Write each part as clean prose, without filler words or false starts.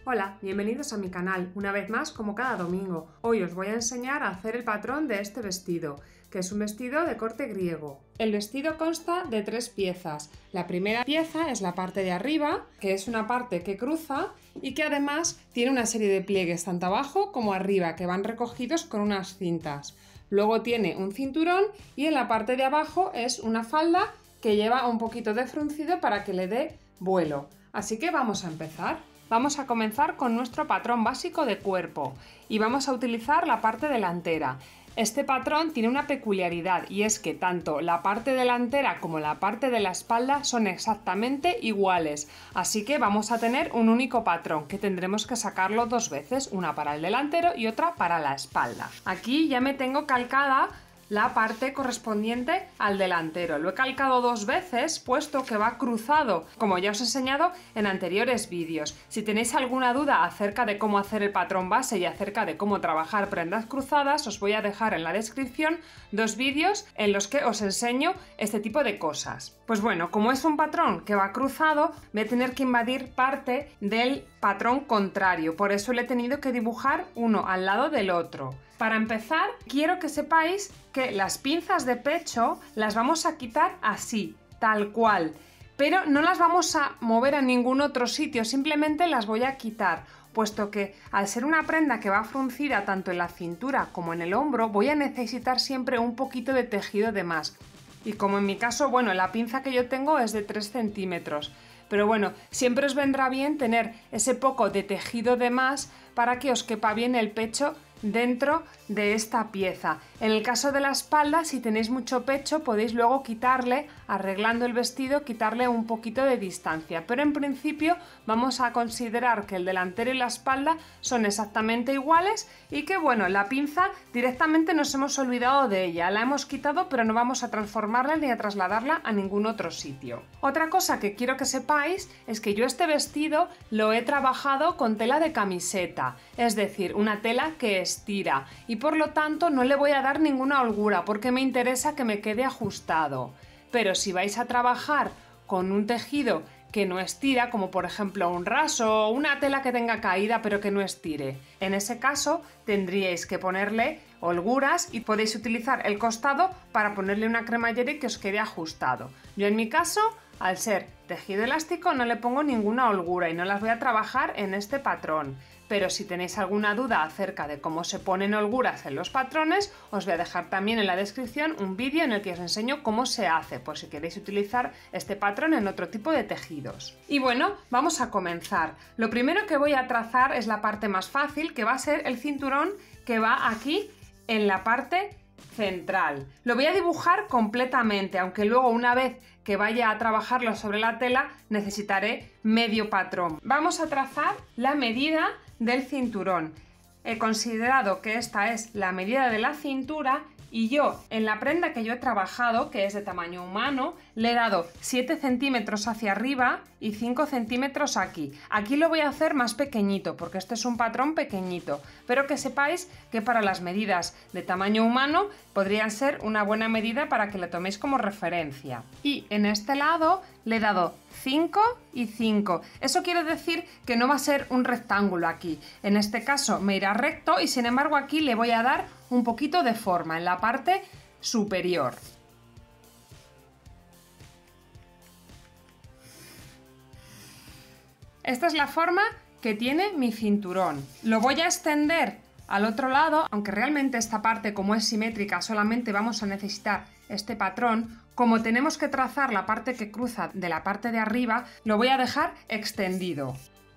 Hola, bienvenidos a mi canal, una vez más como cada domingo. Hoy os voy a enseñar a hacer el patrón de este vestido, que es un vestido de corte griego. El vestido consta de 3 piezas. La primera pieza es la parte de arriba, que es una parte que cruza y que además tiene una serie de pliegues tanto abajo como arriba, que van recogidos con unas cintas. Luego tiene un cinturón y en la parte de abajo es una falda que lleva un poquito de fruncido para que le dé vuelo. Así que vamos a empezar. Vamos a comenzar con nuestro patrón básico de cuerpo y vamos a utilizar la parte delantera. Este patrón tiene una peculiaridad y es que tanto la parte delantera como la parte de la espalda son exactamente iguales, así que vamos a tener un único patrón que tendremos que sacarlo 2 veces, una para el delantero y otra para la espalda. Aquí ya me tengo calcada la parte correspondiente al delantero. Lo he calcado 2 veces, puesto que va cruzado, como ya os he enseñado en anteriores vídeos. Si tenéis alguna duda acerca de cómo hacer el patrón base y acerca de cómo trabajar prendas cruzadas, os voy a dejar en la descripción 2 vídeos en los que os enseño este tipo de cosas. Pues bueno, como es un patrón que va cruzado, voy a tener que invadir parte del patrón contrario, por eso le he tenido que dibujar uno al lado del otro. Para empezar, quiero que sepáis que las pinzas de pecho las vamos a quitar así, tal cual, pero no las vamos a mover a ningún otro sitio, simplemente las voy a quitar, puesto que al ser una prenda que va fruncida tanto en la cintura como en el hombro, voy a necesitar siempre un poquito de tejido de más. Y como en mi caso, bueno, la pinza que yo tengo es de 3 centímetros. Pero bueno, siempre os vendrá bien tener ese poco de tejido de más para que os quepa bien el pecho dentro de esta pieza. En el caso de la espalda, si tenéis mucho pecho, podéis luego quitarle, arreglando el vestido, quitarle un poquito de distancia. Pero en principio vamos a considerar que el delantero y la espalda son exactamente iguales y que bueno, la pinza directamente nos hemos olvidado de ella. La hemos quitado, pero no vamos a transformarla ni a trasladarla a ningún otro sitio. Otra cosa que quiero que sepáis es que yo este vestido lo he trabajado con tela de camiseta, es decir, una tela que estira y por lo tanto no le voy a dar ninguna holgura porque me interesa que me quede ajustado. Pero si vais a trabajar con un tejido que no estira, como por ejemplo un raso o una tela que tenga caída pero que no estire, en ese caso tendríais que ponerle holguras y podéis utilizar el costado para ponerle una cremallera y que os quede ajustado. Yo en mi caso, al ser tejido elástico, no le pongo ninguna holgura y no las voy a trabajar en este patrón. Pero si tenéis alguna duda acerca de cómo se ponen holguras en los patrones, os voy a dejar también en la descripción un vídeo en el que os enseño cómo se hace, por si queréis utilizar este patrón en otro tipo de tejidos. Y bueno, vamos a comenzar. Lo primero que voy a trazar es la parte más fácil, que va a ser el cinturón que va aquí en la parte central. Lo voy a dibujar completamente, aunque luego una vez que vaya a trabajarlo sobre la tela necesitaré medio patrón. Vamos a trazar la medida del cinturón. He considerado que esta es la medida de la cintura y yo en la prenda que yo he trabajado, que es de tamaño humano, le he dado 7 centímetros hacia arriba y 5 centímetros aquí. Aquí lo voy a hacer más pequeñito porque este es un patrón pequeñito, pero que sepáis que para las medidas de tamaño humano podrían ser una buena medida para que la toméis como referencia. Y en este lado le he dado 5 y 5. Eso quiere decir que no va a ser un rectángulo aquí. En este caso me irá recto y sin embargo aquí le voy a dar un poquito de forma en la parte superior. Esta es la forma que tiene mi cinturón. Lo voy a extender al otro lado, aunque realmente esta parte, como es simétrica, solamente vamos a necesitar este patrón. Como tenemos que trazar la parte que cruza de la parte de arriba, lo voy a dejar extendido.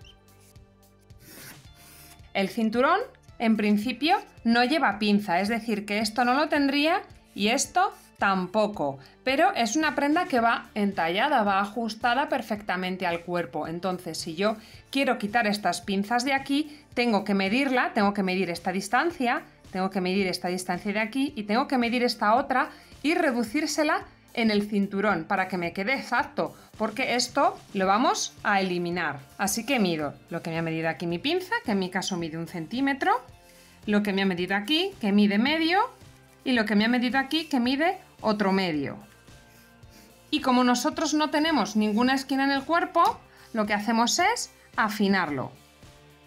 El cinturón, en principio, no lleva pinza, es decir, que esto no lo tendría y esto tampoco, pero es una prenda que va entallada, va ajustada perfectamente al cuerpo. Entonces, si yo quiero quitar estas pinzas de aquí, tengo que medirla, tengo que medir esta distancia, tengo que medir esta distancia de aquí y tengo que medir esta otra y reducírsela en el cinturón para que me quede exacto, porque esto lo vamos a eliminar. Así que mido lo que me ha medido aquí mi pinza, que en mi caso mide 1 centímetro, lo que me ha medido aquí, que mide medio, y lo que me ha medido aquí, que mide otro medio. Y como nosotros no tenemos ninguna esquina en el cuerpo, lo que hacemos es afinarlo.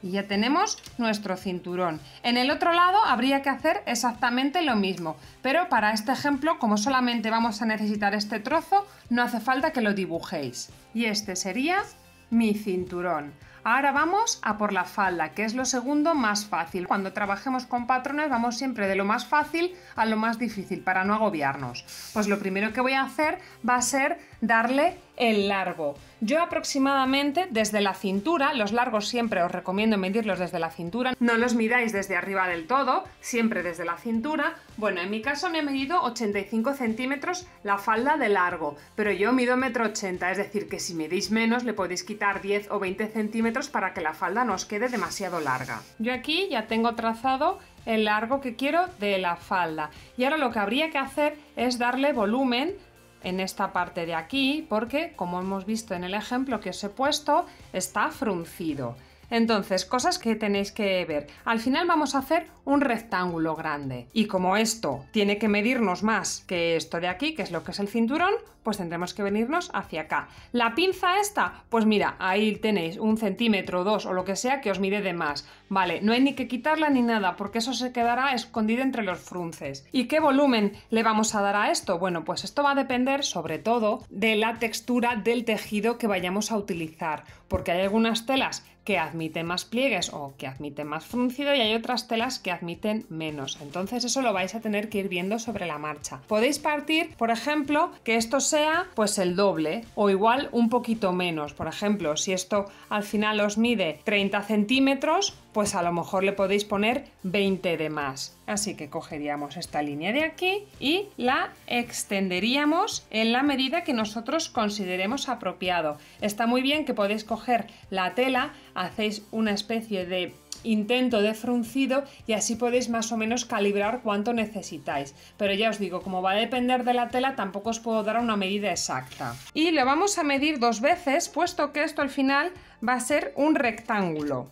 Y ya tenemos nuestro cinturón. En el otro lado habría que hacer exactamente lo mismo, pero para este ejemplo, como solamente vamos a necesitar este trozo, no hace falta que lo dibujéis. Y este sería mi cinturón. Ahora vamos a por la falda, que es lo segundo más fácil. Cuando trabajemos con patrones vamos siempre de lo más fácil a lo más difícil para no agobiarnos. Pues lo primero que voy a hacer va a ser darle el largo. Yo aproximadamente desde la cintura, los largos siempre os recomiendo medirlos desde la cintura, no los midáis desde arriba del todo, siempre desde la cintura. Bueno, en mi caso me he medido 85 centímetros la falda de largo, pero yo mido 1,80 m, es decir que si medís menos le podéis quitar 10 o 20 centímetros para que la falda no os quede demasiado larga. Yo aquí ya tengo trazado el largo que quiero de la falda y ahora lo que habría que hacer es darle volumen en esta parte de aquí, porque como hemos visto en el ejemplo que os he puesto, está fruncido. Entonces, cosas que tenéis que ver. Al final vamos a hacer un rectángulo grande y como esto tiene que medirnos más que esto de aquí, que es lo que es el cinturón, pues tendremos que venirnos hacia acá. La pinza esta, pues mira, ahí tenéis 1 centímetro, 2 o lo que sea que os mide de más. Vale, no hay ni que quitarla ni nada porque eso se quedará escondido entre los frunces. ¿Y qué volumen le vamos a dar a esto? Bueno, pues esto va a depender sobre todo de la textura del tejido que vayamos a utilizar, porque hay algunas telas que admiten más pliegues o que admiten más fruncido y hay otras telas que admiten menos. Entonces eso lo vais a tener que ir viendo sobre la marcha. Podéis partir, por ejemplo, que esto sea pues el doble o igual un poquito menos. Por ejemplo, si esto al final os mide 30 centímetros, pues a lo mejor le podéis poner 20 de más. Así que cogeríamos esta línea de aquí y la extenderíamos en la medida que nosotros consideremos apropiado. Está muy bien que podéis coger la tela, hacéis una especie de intento de fruncido y así podéis más o menos calibrar cuánto necesitáis. Pero ya os digo, como va a depender de la tela, tampoco os puedo dar una medida exacta. Y lo vamos a medir 2 veces, puesto que esto al final va a ser un rectángulo.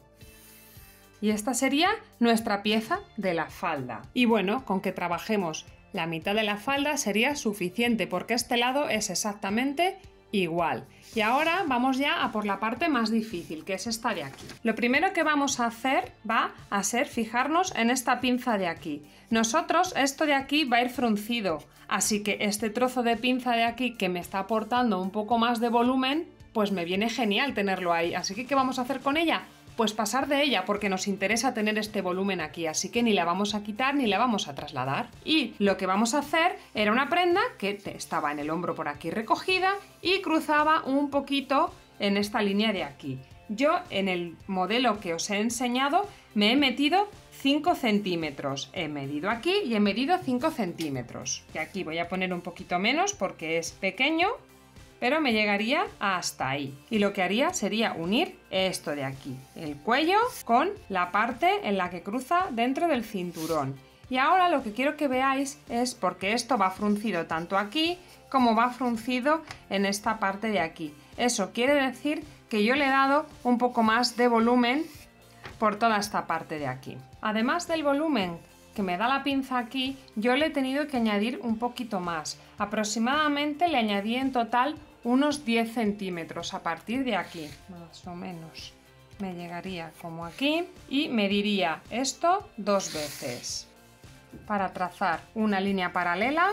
Y esta sería nuestra pieza de la falda. Y bueno, con que trabajemos la mitad de la falda sería suficiente porque este lado es exactamente igual. Y ahora vamos ya a por la parte más difícil, que es esta de aquí. Lo primero que vamos a hacer va a ser fijarnos en esta pinza de aquí. Nosotros esto de aquí va a ir fruncido, así que este trozo de pinza de aquí que me está aportando un poco más de volumen, pues me viene genial tenerlo ahí. Así que ¿qué vamos a hacer con ella? Pues pasar de ella porque nos interesa tener este volumen aquí, así que ni la vamos a quitar ni la vamos a trasladar. Y lo que vamos a hacer era una prenda que estaba en el hombro por aquí recogida y cruzaba un poquito en esta línea de aquí. Yo en el modelo que os he enseñado me he metido 5 centímetros. He medido aquí y he medido 5 centímetros. Y aquí voy a poner un poquito menos porque es pequeño, pero me llegaría hasta ahí. Y lo que haría sería unir esto de aquí, el cuello, con la parte en la que cruza dentro del cinturón. Y ahora lo que quiero que veáis es porque esto va fruncido tanto aquí como va fruncido en esta parte de aquí. Eso quiere decir que yo le he dado un poco más de volumen por toda esta parte de aquí. Además del volumen que me da la pinza aquí, yo le he tenido que añadir un poquito más. Aproximadamente le añadí en total unos 10 centímetros a partir de aquí, más o menos. Me llegaría como aquí y mediría esto 2 veces para trazar una línea paralela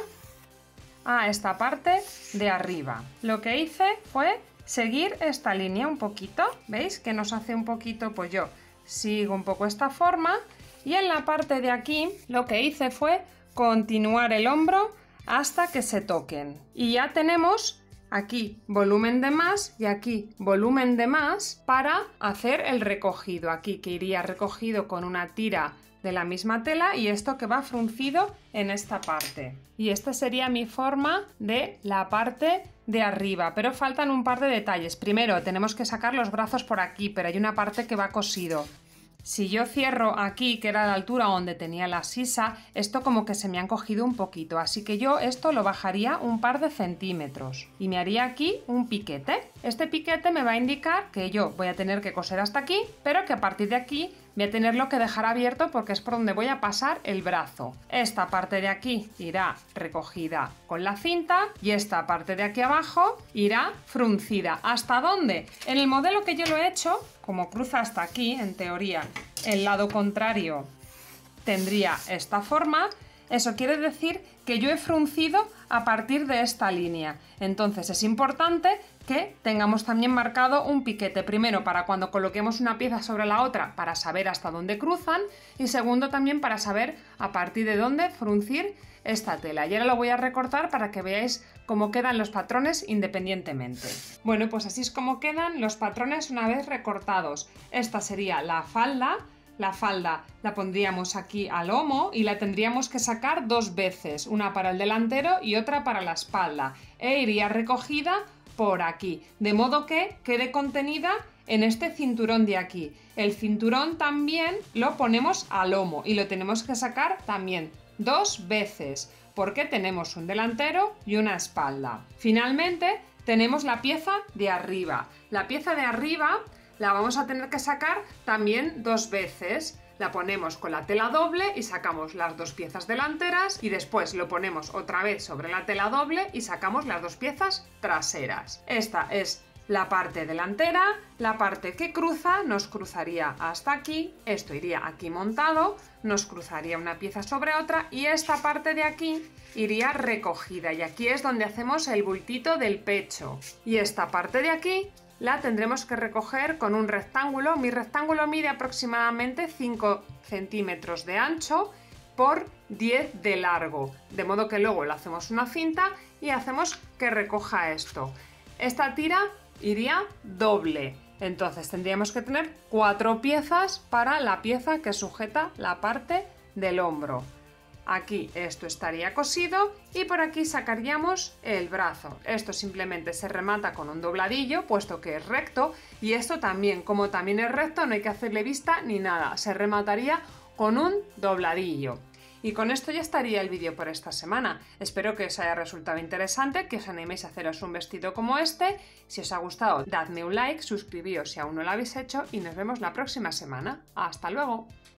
a esta parte de arriba. Lo que hice fue seguir esta línea un poquito, ¿veis? Que nos hace un poquito, pues yo sigo un poco esta forma y en la parte de aquí lo que hice fue continuar el hombro hasta que se toquen. Y ya tenemos aquí volumen de más y aquí volumen de más para hacer el recogido. Aquí que iría recogido con una tira de la misma tela y esto que va fruncido en esta parte. Y esta sería mi forma de la parte de arriba, pero faltan un par de detalles. Primero tenemos que sacar los brazos por aquí, pero hay una parte que va cosido. Si yo cierro aquí, que era la altura donde tenía la sisa, esto como que se me han cogido un poquito, así que yo esto lo bajaría un par de centímetros y me haría aquí un piquete. Este piquete me va a indicar que yo voy a tener que coser hasta aquí, pero que a partir de aquí voy a tenerlo que dejar abierto porque es por donde voy a pasar el brazo. Esta parte de aquí irá recogida con la cinta y esta parte de aquí abajo irá fruncida. ¿Hasta dónde? En el modelo que yo lo he hecho, como cruza hasta aquí, en teoría, el lado contrario tendría esta forma. Eso quiere decir que yo he fruncido a partir de esta línea. Entonces es importante que tengamos también marcado un piquete. Primero, para cuando coloquemos una pieza sobre la otra, para saber hasta dónde cruzan. Y segundo, también para saber a partir de dónde fruncir esta tela. Y ahora lo voy a recortar para que veáis cómo quedan los patrones independientemente. Bueno, pues así es como quedan los patrones una vez recortados. Esta sería la falda. La falda la pondríamos aquí al lomo y la tendríamos que sacar dos veces, una para el delantero y otra para la espalda, e iría recogida por aquí, de modo que quede contenida en este cinturón de aquí. El cinturón también lo ponemos al lomo y lo tenemos que sacar también dos veces, porque tenemos un delantero y una espalda. Finalmente tenemos la pieza de arriba. La pieza de arriba la vamos a tener que sacar también dos veces. La ponemos con la tela doble y sacamos las dos piezas delanteras y después lo ponemos otra vez sobre la tela doble y sacamos las dos piezas traseras. Esta es la parte delantera, la parte que cruza nos cruzaría hasta aquí, esto iría aquí montado, nos cruzaría una pieza sobre otra y esta parte de aquí iría recogida y aquí es donde hacemos el bultito del pecho. Y esta parte de aquí la tendremos que recoger con un rectángulo. Mi rectángulo mide aproximadamente 5 centímetros de ancho por 10 de largo, de modo que luego le hacemos una cinta y hacemos que recoja esto. Esta tira iría doble, entonces tendríamos que tener 4 piezas para la pieza que sujeta la parte del hombro. Aquí esto estaría cosido y por aquí sacaríamos el brazo. Esto simplemente se remata con un dobladillo, puesto que es recto, y esto también, como también es recto, no hay que hacerle vista ni nada, se remataría con un dobladillo. Y con esto ya estaría el vídeo por esta semana. Espero que os haya resultado interesante, que os animéis a haceros un vestido como este. Si os ha gustado, dadme un like, suscribíos si aún no lo habéis hecho y nos vemos la próxima semana. ¡Hasta luego!